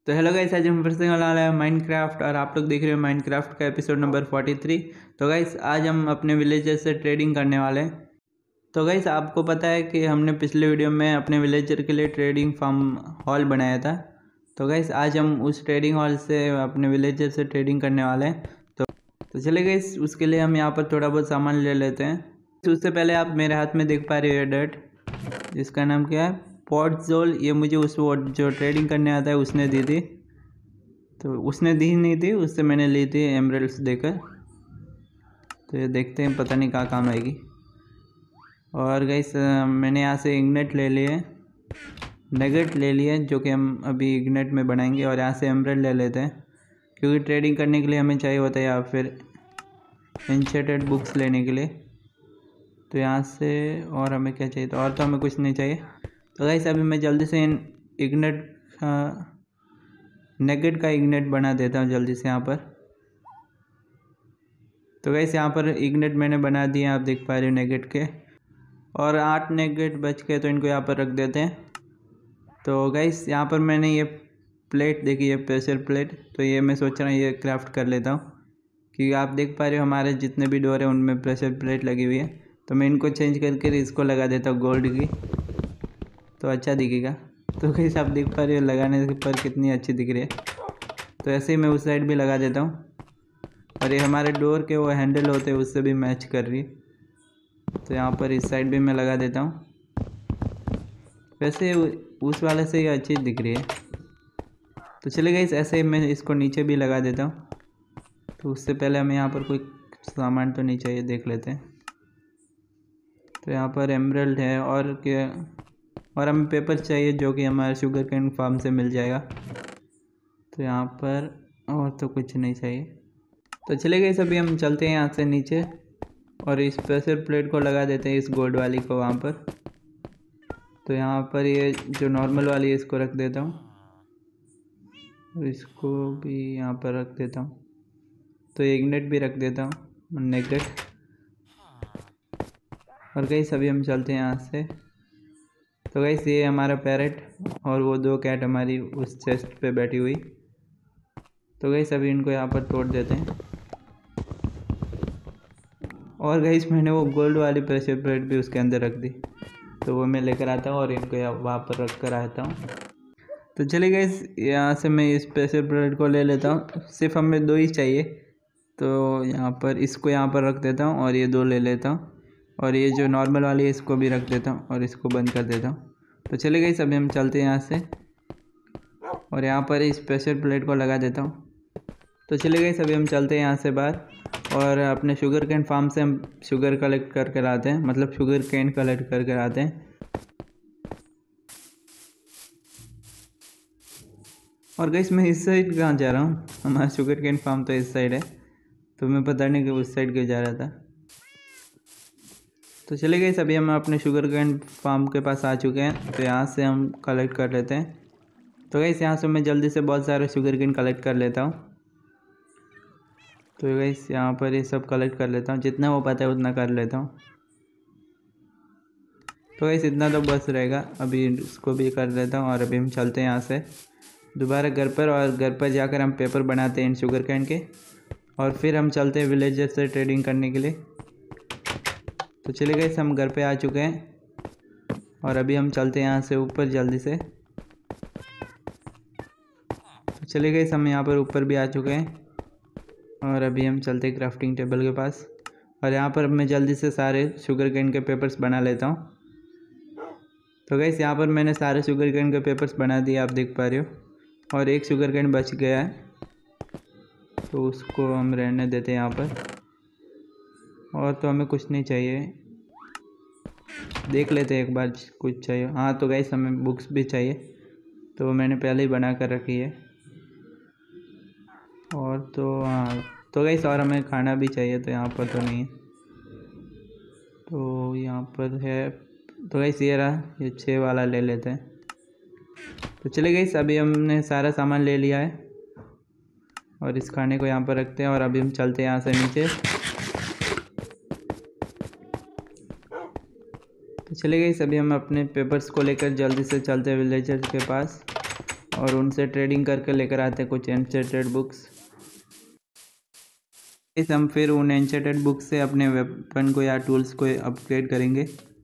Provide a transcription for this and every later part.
तो hello guys, आज हम फिर से वाला है माइनक्राफ्ट और आप लोग देख रहे हो माइनक्राफ्ट का एपिसोड नंबर 43। तो गाइस आज हम अपने विलेजर से ट्रेडिंग करने वाले हैं। तो गाइस आपको पता है कि हमने पिछले वीडियो में अपने विलेजर के लिए ट्रेडिंग फार्म हॉल बनाया था। तो गाइस आज हम उस ट्रेडिंग हॉल से अपने विलेजर से ट्रेडिंग करने वाले हैं। तो चले गाइस उसके लिए हम यहाँ पर थोड़ा बहुत सामान ले लेते हैं। तो उससे पहले आप मेरे हाथ में देख पा रहे हो डर्ट, जिसका नाम क्या है पॉटजोल। ये मुझे उस वो जो ट्रेडिंग करने आता है उसने दी थी। तो उसने दी नहीं थी, उससे मैंने ली थी एमरल्ड्स देकर। तो ये देखते हैं, पता नहीं कहाँ काम आएगी। और गाइस मैंने यहाँ से इग्नेट ले लिए, नगेट ले लिए, जो कि हम अभी इग्नेट में बनाएंगे। और यहाँ से एमरल्ड ले लेते हैं, क्योंकि ट्रेडिंग करने के लिए हमें चाहिए होता है, या फिर एन्चेंटेड बुक्स लेने के लिए। तो यहाँ से और हमें क्या चाहिए, तो और तो हमें कुछ नहीं चाहिए। तो गाइस अभी मैं जल्दी से इग्नेट नेगेट का इग्नेट बना देता हूँ जल्दी से यहाँ पर। तो गाइस यहाँ पर इग्नेट मैंने बना दिया, आप देख पा रहे हो नेगेट के। और 8 नेगेट बच गए, तो इनको यहाँ पर रख देते हैं। तो गाइस यहाँ पर मैंने ये प्लेट देखी है, प्रेशर प्लेट। तो ये मैं सोच रहा हूँ ये क्राफ्ट कर लेता हूँ, क्योंकि आप देख पा रहे हो हमारे जितने भी डोर है उनमें प्रेशर प्लेट लगी हुई है। तो मैं इनको चेंज करके इसको लगा देता हूँ गोल्ड की, तो अच्छा दिखेगा। तो गाइस आप देख पा रहे हो लगाने पर कितनी अच्छी दिख रही है। तो ऐसे ही मैं उस साइड भी लगा देता हूँ। और ये हमारे डोर के वो हैंडल होते हैं, उससे भी मैच कर रही है। तो यहाँ पर इस साइड भी मैं लगा देता हूँ। वैसे उस वाले से ये अच्छी दिख रही है। तो चले गाइस ऐसे ही मैं इसको नीचे भी लगा देता हूँ। तो उससे पहले हमें यहाँ पर कोई सामान तो नहीं चाहिए, देख लेते हैं। तो यहाँ पर एमरल्ड है, और क्या, और हमें पेपर चाहिए जो कि हमारे शुगर केन फार्म से मिल जाएगा। तो यहाँ पर और तो कुछ नहीं चाहिए। तो चले गए सभी, हम चलते हैं यहाँ से नीचे और इस प्रेशर प्लेट को लगा देते हैं, इस गोल्ड वाली को वहाँ पर। तो यहाँ पर ये जो नॉर्मल वाली है इसको रख देता हूँ, और इसको भी यहाँ पर रख देता हूँ। तो इग्नेट भी रख देता हूँ, नेगेट। और गई सभी हम चलते हैं यहाँ से। तो गई ये हमारा पैरेट और वो 2 कैट हमारी उस चेस्ट पे बैठी हुई। तो गई सभी इनको यहाँ पर तोड़ देते हैं। और गई मैंने वो गोल्ड वाली प्रेशर प्लेट भी उसके अंदर रख दी, तो वो मैं लेकर आता हूँ और इनको वहाँ पर रख कर आता हूँ। तो चलिए गई यहाँ से मैं इस प्रेशर प्लेट को ले लेता हूँ, सिर्फ हमें 2 ही चाहिए। तो यहाँ पर इसको यहाँ पर रख देता हूँ और ये 2 ले लेता हूँ। और ये जो नॉर्मल वाली है इसको भी रख देता हूँ और इसको बंद कर देता हूँ। तो चले गई सभी हम चलते हैं यहाँ से, और यहाँ पर इस प्रेशर प्लेट को लगा देता हूँ। तो चले गए सभी हम चलते हैं यहाँ से बाहर, और अपने शुगर केन फार्म से हम शुगर कलेक्ट करके लाते हैं, मतलब शुगर केन कलेक्ट करके लाते हैं। और गाइस मैं इस साइड कहाँ जा रहा हूँ, हमारा शुगर केन फार्म तो इस साइड है, तो मैं पता नहीं कि उस साइड क्यों जा रहा था। तो चले गए सभी, हम अपने शुगर केन फार्म के पास आ चुके हैं। तो यहाँ से हम कलेक्ट कर लेते हैं। तो गाइस यहाँ से मैं जल्दी से बहुत सारे शुगर केन कलेक्ट कर लेता हूँ। तो गाइस यहाँ पर ये सब कलेक्ट कर लेता हूँ, जितना हो पाता है उतना कर लेता हूँ। तो गाइस इतना तो बस रहेगा, अभी इसको भी कर लेता हूँ। और अभी हम चलते हैं यहाँ से दोबारा घर पर, और घर पर जाकर हम पेपर बनाते हैं इन शुगर कैन के, और फिर हम चलते हैं विलेजर से ट्रेडिंग करने के लिए। तो चले गए हम घर पे आ चुके हैं, और अभी हम चलते हैं यहाँ से ऊपर जल्दी से। तो चले गए हम यहाँ पर ऊपर भी आ चुके हैं, और अभी हम चलते हैं क्राफ्टिंग टेबल के पास। और यहाँ पर मैं जल्दी से सारे शुगर केन के पेपर्स बना लेता हूँ। तो गाइस यहाँ पर मैंने सारे शुगर केन के पेपर्स बना दिए, आप देख पा रहे हो। और एक शुगर केन बच गया है, तो उसको हम रहने देते हैं यहाँ पर। और तो हमें कुछ नहीं चाहिए, देख लेते हैं एक बार कुछ चाहिए। हाँ तो गाइस हमें बुक्स भी चाहिए, तो वो मैंने पहले ही बना कर रखी है। और तो हाँ तो गाइस और हमें खाना भी चाहिए, तो यहाँ पर तो नहीं है, तो यहाँ पर है। तो गाइस ये रहा, ये 6 वाला ले लेते हैं। तो चले गाइस अभी हमने सारा सामान ले लिया है, और इस खाने को यहाँ पर रखते हैं। और अभी हम चलते हैं यहाँ से नीचे। तो चले गए सभी, हम अपने पेपर्स को लेकर जल्दी से चलते हैं विलेजर के पास। और उनसे ट्रेडिंग करके लेकर आते हैं कुछ एंचेंटेड बुक्स। इस हम फिर उन एंचेंटेड बुक्स से अपने वेपन को या टूल्स को अपग्रेड करेंगे।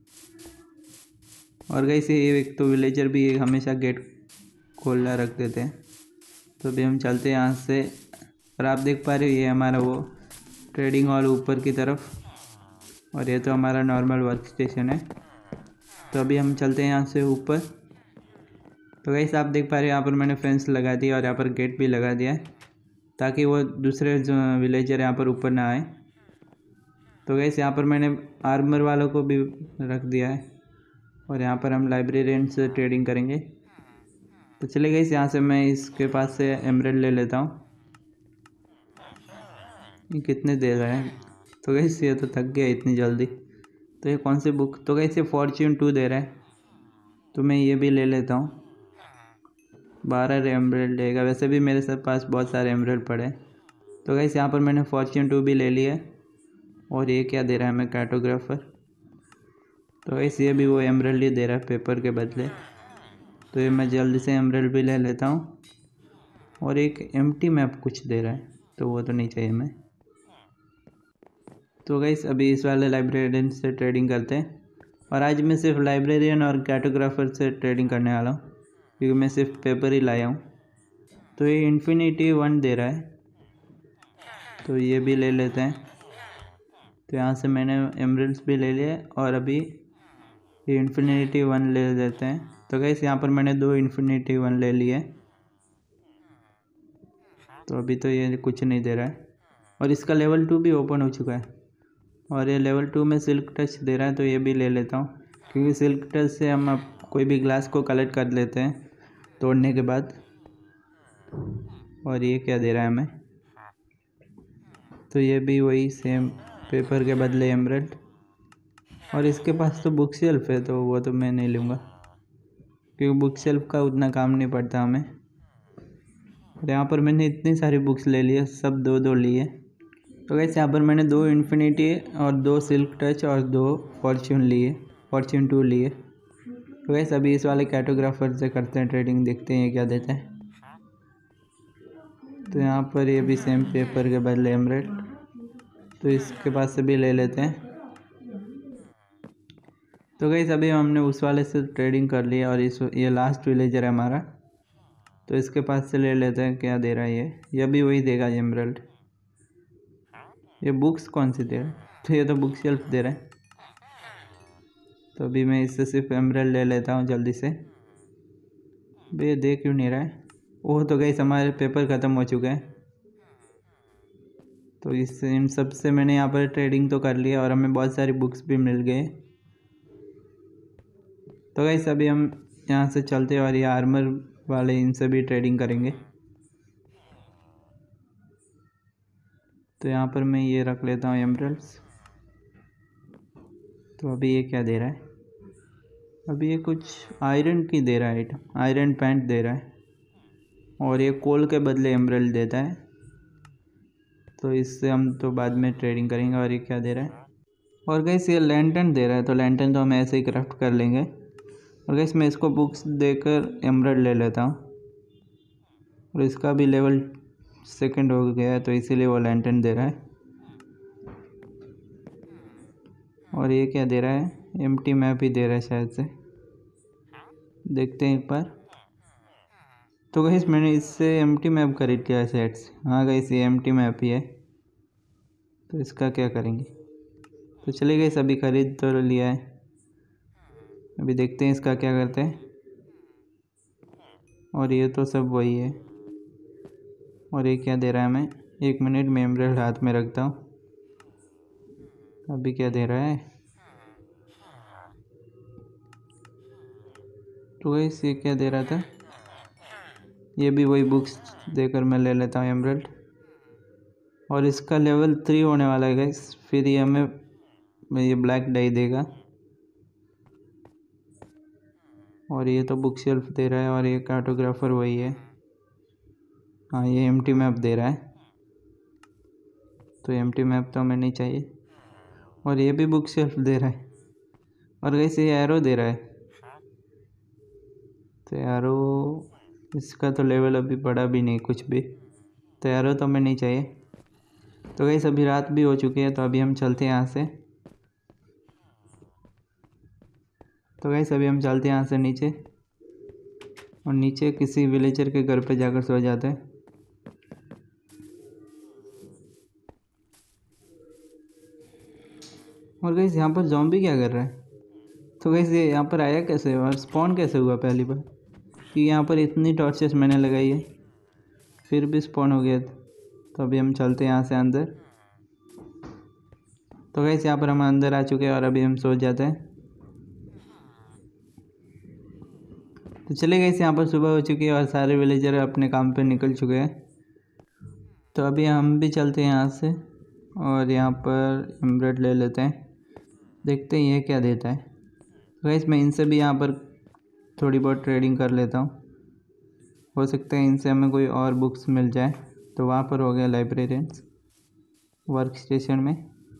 और गाइस ये एक तो विलेजर भी हमेशा गेट खोला रख देते हैं। तो अभी हम चलते हैं यहाँ से। और आप देख पा रहे हो ये हमारा वो ट्रेडिंग हॉल ऊपर की तरफ, और ये तो हमारा नॉर्मल वर्क स्टेशन है। तो अभी हम चलते हैं यहाँ से ऊपर। तो गाइस आप देख पा रहे हो यहाँ पर मैंने फेंस लगा दिया और यहाँ पर गेट भी लगा दिया है ताकि वो दूसरे जो विलेजर यहाँ पर ऊपर ना आए। तो गाइस यहाँ पर मैंने आर्मर वालों को भी रख दिया है और यहाँ पर हम लाइब्रेरियन से ट्रेडिंग करेंगे। तो चले गाइस यहाँ से मैं इसके पास से एमराल्ड ले लेता हूँ। ये कितने दे रहा है? तो गाइस ये तो थक गया इतनी जल्दी। तो ये कौन सी बुक? तो गाइस ये फॉर्च्यून 2 दे रहा है, तो मैं ये भी ले लेता हूँ। 12 एमराल्ड देगा। वैसे भी मेरे पास बहुत सारे एमराल्ड पड़े हैं। तो गाइस यहाँ पर मैंने फॉर्च्यून 2 भी ले लिया है। और ये क्या दे रहा है हमें? कार्टोग्राफर। तो गाइस ये भी वो एमराल्ड ही दे रहा है पेपर के बदले। तो ये मैं जल्दी से एमराल्ड भी ले लेता हूँ। और एक एम्प्टी मैप कुछ दे रहा है, तो वो तो नहीं चाहिए हमें। तो गाइस अभी इस वाले लाइब्रेरियन से ट्रेडिंग करते हैं। और आज मैं सिर्फ लाइब्रेरियन और कार्टोग्राफर से ट्रेडिंग करने वाला हूँ क्योंकि मैं सिर्फ पेपर ही लाया हूँ। तो ये इन्फिनिटी 1 दे रहा है, तो ये भी ले लेते हैं। तो यहाँ से मैंने एमराल्ड्स भी ले लिए और अभी ये इन्फिनिटी 1 ले लेते हैं। तो गाइस यहाँ पर मैंने 2 इन्फिनिटी 1 ले लिए। तो अभी तो ये कुछ नहीं दे रहा है और इसका लेवल 2 भी ओपन हो चुका है। और ये लेवल 2 में सिल्क टच दे रहा है, तो ये भी ले लेता हूँ क्योंकि सिल्क टच से हम अब कोई भी ग्लास को कलेक्ट कर लेते हैं तोड़ने के बाद। और ये क्या दे रहा है हमें? तो ये भी वही सेम पेपर के बदले एमराल्ड। और इसके पास तो बुक शेल्फ है, तो वो तो मैं नहीं लूँगा क्योंकि बुक शेल्फ का उतना काम नहीं पड़ता हमें। और यहाँ पर मैंने इतनी सारी बुक्स ले ली है, सब 2-2 लिए। तो गाइस यहाँ पर मैंने 2 इन्फिनिटी और 2 सिल्क टच और 2 फॉर्च्यून 2 लिए। तो गाइस अभी इस वाले कैटोग्राफर से करते हैं ट्रेडिंग, देखते हैं क्या देते हैं। तो यहाँ पर ये भी सेम पेपर के बदले एमराल्ड, तो इसके पास से भी ले लेते हैं। तो गाइस अभी हमने उस वाले से ट्रेडिंग कर लिया और ये लास्ट विलेजर है हमारा, तो इसके पास से ले लेते हैं क्या दे रहा है ये भी वही देगा एमराल्ड। ये बुक्स कौन सी दे रहा है? तो ये तो बुक शेल्फ दे रहा है। तो अभी मैं इससे सिर्फ एमराल्ड ले लेता हूँ जल्दी से। भैया दे क्यों नहीं रहा है? ओह तो गाइस हमारे पेपर ख़त्म हो चुके हैं। तो इससे इन सब से मैंने यहाँ पर ट्रेडिंग तो कर लिया और हमें बहुत सारी बुक्स भी मिल गए। तो गाइस अभी हम यहाँ से चलते और ये आर्मर वाले इनसे भी ट्रेडिंग करेंगे। तो यहाँ पर मैं ये रख लेता हूँ एमराल्ड्स। तो अभी ये क्या दे रहा है? अभी ये कुछ आयरन की दे रहा है आइटम, आयरन पैंट दे रहा है और ये कोल के बदले एमराल्ड देता है। तो इससे हम तो बाद में ट्रेडिंग करेंगे। और ये क्या दे रहा है? और गाइस ये लैंटर्न दे रहा है, तो लैंटर्न तो हम ऐसे ही क्राफ्ट कर लेंगे। और गाइस मैं इसको बुक्स देकर एमराल्ड ले लेता हूँ और इसका भी लेवल 2 हो गया है, तो इसीलिए वो लैंटर्न दे रहा है। और ये क्या दे रहा है? एम्प्टी मैप ही दे रहा है शायद से, देखते हैं एक बार। तो गाइस मैंने इससे एम्प्टी मैप खरीद लिया है शायद से। हाँ गाइस ये एम्प्टी मैप ही है, तो इसका क्या करेंगे? तो चलिए गाइस अभी खरीद तो लिया है, अभी देखते हैं इसका क्या करते हैं। और ये तो सब वही है। और ये क्या दे रहा है हमें? 1 मिनट में एमराल्ड हाथ में रखता हूँ। अभी क्या दे रहा है? तो गाइस ये क्या दे रहा था? ये भी वही बुक्स देकर मैं ले लेता हूँ एमराल्ड। और इसका लेवल 3 होने वाला है गाइस, फिर ये हमें ये ब्लैक डाई देगा। और ये तो बुक शेल्फ दे रहा है और ये कार्टोग्राफर वही है। हाँ ये एम्प्टी मैप दे रहा है, तो एम्प्टी मैप तो हमें नहीं चाहिए। और ये भी बुक शेल्फ दे रहा है और गाइस ये एरो दे रहा है। तो एरो इसका तो लेवल अभी बढ़ा भी नहीं कुछ भी, तो एरो तो हमें नहीं चाहिए। तो गाइस अभी रात भी हो चुकी है, तो अभी हम चलते हैं यहाँ से। तो गाइस अभी हम चलते हैं यहाँ से नीचे, और नीचे किसी विलेजर के घर पे जाकर सो जाते हैं। और गाइस यहाँ पर ज़ॉम्बी क्या कर रहा है? तो गाइस ये यहाँ पर आया कैसे और स्पॉन कैसे हुआ पहली बार? कि यहाँ पर इतनी टॉर्चेस मैंने लगाई है फिर भी स्पॉन हो गया। तो अभी हम चलते हैं यहाँ से अंदर। तो गाइस यहाँ पर हम अंदर आ चुके हैं और अभी हम सो जाते हैं। तो चले गाइस यहाँ पर सुबह हो चुकी है और सारे विलेजर अपने काम पे निकल चुके हैं। तो अभी हम भी चलते हैं यहाँ से, और यहाँ पर एमरेड ले लेते हैं, देखते हैं ये क्या देता है। तो गाइस मैं इनसे भी यहाँ पर थोड़ी बहुत ट्रेडिंग कर लेता हूँ, हो सकता है इनसे हमें कोई और बुक्स मिल जाए। तो वहाँ पर हो गया लाइब्रेरियंस वर्क स्टेशन में।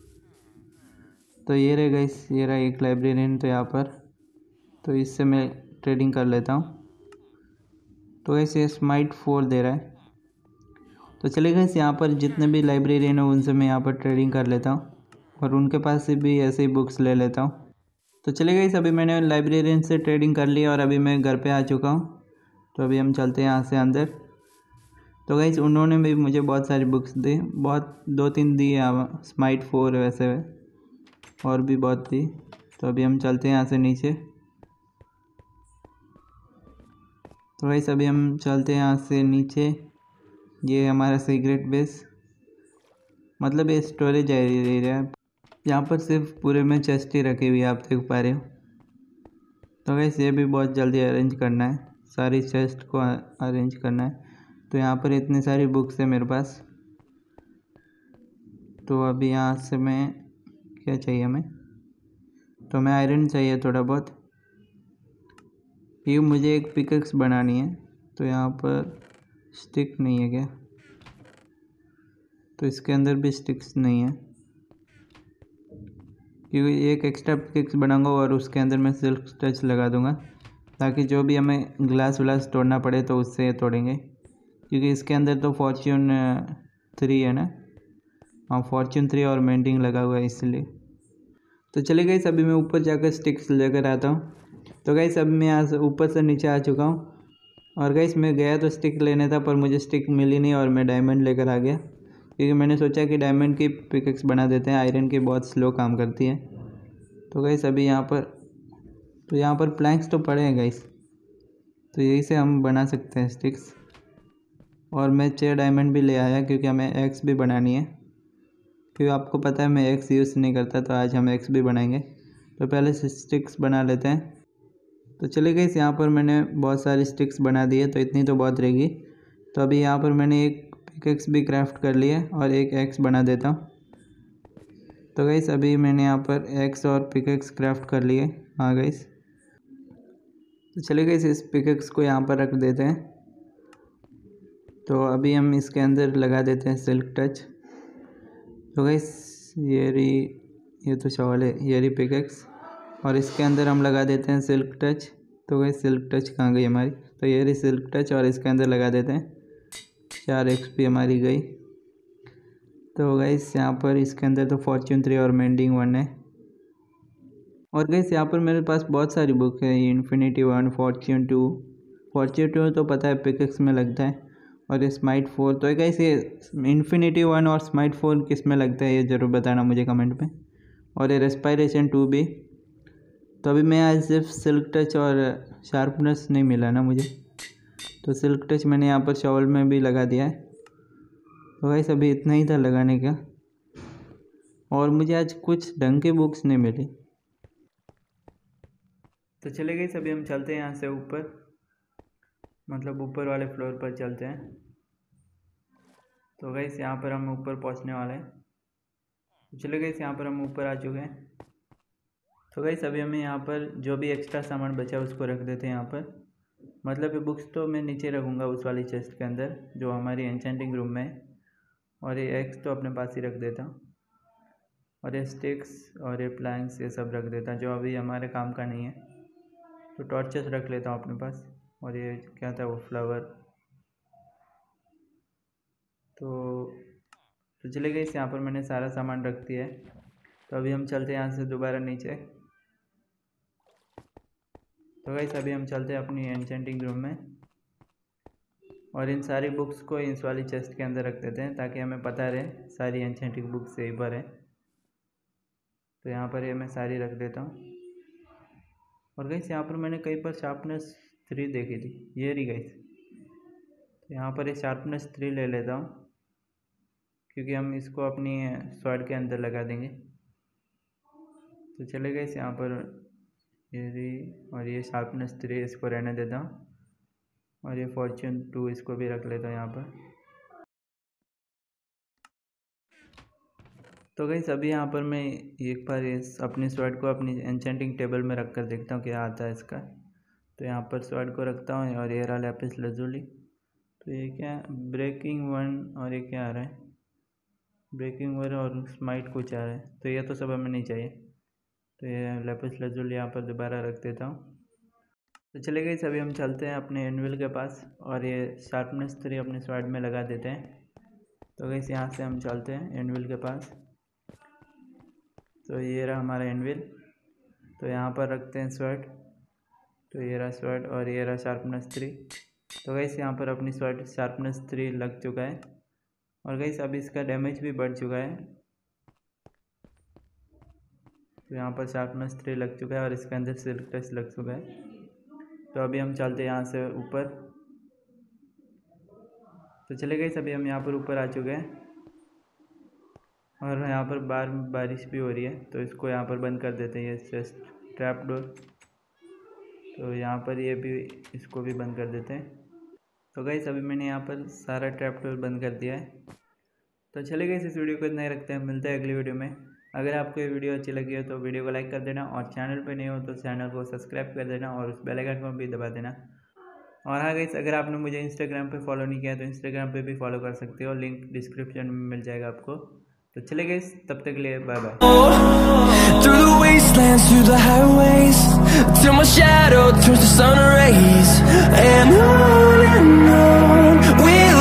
तो ये रहे गाइस, ये रहा एक लाइब्रेरियन। तो यहाँ पर तो इससे मैं ट्रेडिंग कर लेता हूँ। तो गाइस ये स्माइट 4 दे रहा है। तो चलिए गाइस यहाँ पर जितने भी लाइब्रेरियन हैं उनसे मैं यहाँ पर ट्रेडिंग कर लेता हूँ, और उनके पास से भी ऐसे ही बुक्स ले लेता हूँ। तो चलिए गाइस अभी मैंने लाइब्रेरियन से ट्रेडिंग कर लिया और अभी मैं घर पे आ चुका हूँ। तो अभी हम चलते हैं यहाँ से अंदर। तो गाइस उन्होंने भी मुझे बहुत सारी बुक्स दी, बहुत 2-3 दी है, स्माइट 4 वैसे और भी बहुत दी। तो अभी हम चलते हैं यहाँ से नीचे। तो गाइस अभी हम चलते हैं यहाँ से नीचे। ये हमारा सीक्रेट बेस, मतलब ये स्टोरेज एरिया है। यहाँ पर सिर्फ पूरे में चेस्ट ही रखी हुई है, आप देख पा रहे हो। तो गाइस ये भी बहुत जल्दी अरेंज करना है, सारी चेस्ट को अरेंज करना है। तो यहाँ पर इतनी सारी बुक्स है मेरे पास। तो अभी यहाँ से मैं क्या चाहिए हमें, तो हमें आयरन चाहिए थोड़ा बहुत। ये मुझे एक पिकैक्स बनानी है। तो यहाँ पर स्टिक नहीं है क्या? तो इसके अंदर भी स्टिक्स नहीं है, क्योंकि एक एक्स्ट्रा पिकैक्स बनाऊंगा और उसके अंदर मैं सिल्क टच लगा दूंगा, ताकि जो भी हमें ग्लास व्लास तोड़ना पड़े तो उससे तोड़ेंगे। क्योंकि इसके अंदर तो फॉर्च्यून 3 है ना, हाँ फॉर्च्यून 3 और मेंटिंग लगा हुआ है इसलिए। तो चले गाइस अभी मैं ऊपर जाकर स्टिक्स लेकर आता हूँ। तो गाइस अभी मैं यहाँ से ऊपर से नीचे आ चुका हूँ, और गाइस मैं गया तो स्टिक लेने था, पर मुझे स्टिक मिली नहीं और मैं डायमंड लेकर आ गया, क्योंकि मैंने सोचा कि डायमंड की पिकैक्स बना देते हैं, आयरन की बहुत स्लो काम करती है। तो गाइस अभी यहाँ पर प्लैंक्स तो पड़े हैं गाइस, तो यही से हम बना सकते हैं स्टिक्स। और मैं 6 डायमंड भी ले आया, क्योंकि हमें एक्स भी बनानी है, क्योंकि आपको पता है मैं एक्स यूज़ नहीं करता, तो आज हम एक्स भी बनाएंगे। तो पहले से स्टिक्स बना लेते हैं। तो चलिए गाइस यहाँ पर मैंने बहुत सारी स्टिक्स बना दी है, तो इतनी तो बहुत रहेगी। तो अभी यहाँ पर मैंने एक पिकैक्स भी क्राफ्ट कर लिया और एक एक्स बना देता हूँ। तो गाइस अभी मैंने यहाँ पर एक्स और पिकैक्स क्राफ्ट कर लिए। हाँ गाइस, तो चलिए गाइस इस पिकैक्स को यहाँ पर रख देते हैं। तो अभी हम इसके अंदर लगा देते हैं सिल्क टच। तो गाइस ये तो सवाल है, ये रही पिकैक्स, और इसके अंदर हम लगा देते हैं सिल्क टच। तो गाइस सिल्क टच कहाँ गई हमारी? तो ये रही सिल्क टच, और इसके अंदर लगा देते हैं। 4 XP हमारी गई। तो गाइस यहाँ पर इसके अंदर तो फॉर्च्यून 3 और मेंडिंग 1 है। और गाइस यहाँ पर मेरे पास बहुत सारी बुक है, इन्फिनिटी 1, फॉर्च्यून 2। फॉर्च्यून 2 तो पता है पिकैक्स में लगता है, और ये स्माइट 4। तो गाइस ये इन्फिनिटी 1 और स्माइट 4 किस में लगता है ये ज़रूर बताना मुझे कमेंट में। और ये रेस्पायरेशन 2 भी। तो अभी मैं आज सिर्फ सिल्क टच और शार्पनेस नहीं मिला ना मुझे, तो सिल्क टच मैंने यहाँ पर शॉल में भी लगा दिया है। तो गाइस अभी इतना ही था लगाने का, और मुझे आज कुछ ढंग की बुक्स नहीं मिली। तो चले गए अभी हम चलते हैं यहाँ से ऊपर, मतलब ऊपर वाले फ्लोर पर चलते हैं। तो गाइस यहाँ पर हम ऊपर पहुँचने वाले हैं। तो चले गए यहाँ पर हम ऊपर आ चुके हैं। तो गाइस अभी हमें यहाँ पर जो भी एक्स्ट्रा सामान बचा उसको रख देते हैं यहाँ पर, मतलब ये बुक्स तो मैं नीचे रखूँगा उस वाली चेस्ट के अंदर जो हमारी एन्चेंटिंग रूम में है, और ये एक्स तो अपने पास ही रख देता हूँ, और ये स्टिक्स और ये प्लैंक्स ये सब रख देता जो अभी हमारे काम का नहीं है। तो टॉर्चेस रख लेता हूँ अपने पास, और ये क्या था वो फ्लावर। तो चले गए, यहाँ पर मैंने सारा सामान रख दिया है। तो अभी हम चलते हैं यहाँ से दोबारा नीचे। तो गाइस अभी हम चलते हैं अपनी एन्चेंटिंग रूम में और इन सारी बुक्स को इस वाली चेस्ट के अंदर रख देते हैं ताकि हमें पता रहे सारी एन्चेंटिंग बुक्स यहीं पर है। तो यहाँ पर ये मैं सारी रख देता हूँ। और गाइस यहाँ पर मैंने कहीं पर शार्पनेस 3 देखी थी, ये रही गाइस। तो यहाँ पर ये शार्पनेस 3 ले लेता हूँ क्योंकि हम इसको अपनी स्वॉर्ड के अंदर लगा देंगे। तो चले गए यहाँ पर ये रही, और ये शार्पनेस 3 इसको रहने देता हूँ और ये फॉर्च्यून 2 इसको भी रख लेता हूँ यहाँ पर। तो गाइस अभी यहाँ पर मैं एक बार इस अपनी स्वॉर्ड को अपनी एन्चेंटिंग टेबल में रख कर देखता हूँ क्या आता है इसका। तो यहाँ पर स्वॉर्ड को रखता हूँ और ये रहा लैपिस लजुली। तो ये क्या ब्रेकिंग 1 और ये क्या आ रहा है, ब्रेकिंग 1 और स्माइट कुछ आ रहा है। तो ये तो सब हमें नहीं चाहिए। तो ये लैपिस लजुली यहाँ पर दोबारा रख देता हूँ। तो चले गए, अभी हम चलते हैं अपने एनविल के पास और ये शार्पनेस 3 अपने स्वॉर्ड में लगा देते हैं। तो गैस यहाँ से हम चलते हैं एनविल के पास। तो ये रहा हमारा एनविल। तो यहाँ पर रखते हैं स्वॉर्ड। तो ये रहा स्वॉर्ड और ये रहा शार्पनेस 3। तो गैस यहाँ पर अपनी स्वॉर्ड शार्पनेस 3 लग चुका है और गैस अब इसका डैमेज भी बढ़ चुका है। तो यहाँ पर शार्पनेस 3 लग चुका है और इसके अंदर सिल्क टच लग चुका है। तो अभी हम चलते हैं यहाँ से ऊपर। तो चले गए, अभी हम यहाँ पर ऊपर आ चुके हैं और यहाँ पर बारिश भी हो रही है। तो इसको यहाँ पर बंद कर देते हैं, ये चेस्ट ट्रैप डोर। तो यहाँ पर ये भी इसको भी बंद कर देते हैं। तो गाइस अभी मैंने यहाँ पर सारा ट्रैप डोर बंद कर दिया है। तो चले गए, इस वीडियो को इतना ही रखते हैं, मिलते हैं अगली वीडियो में। अगर आपको ये वीडियो अच्छी लगी हो तो वीडियो को लाइक कर देना और चैनल पे नहीं हो तो चैनल को सब्सक्राइब कर देना और उस बेल आइकन को भी दबा देना। और हाँ गाइस, अगर आपने मुझे इंस्टाग्राम पे फॉलो नहीं किया तो इंस्टाग्राम पे भी फॉलो कर सकते हो, लिंक डिस्क्रिप्शन में मिल जाएगा आपको। तो चले गाइस, तब तक के लिए bye bye. Through the wastelands, through the highways, till my shadow turns to sun rays, and on we'll